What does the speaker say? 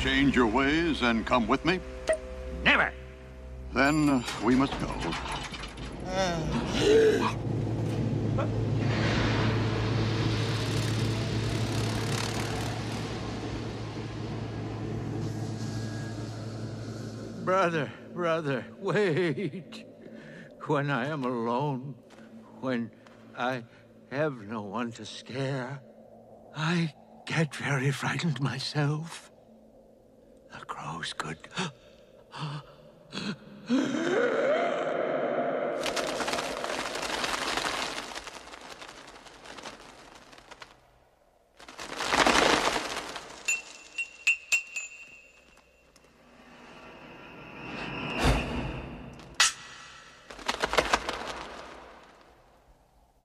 change your ways and come with me? Never! Then we must go. Brother, wait. When I am alone, when I have no one to scare, I get very frightened myself. The crows could